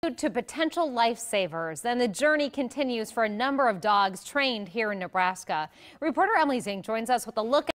To potential lifesavers, and the journey continues for a number of dogs trained here in Nebraska. Reporter Emily Zink joins us with a look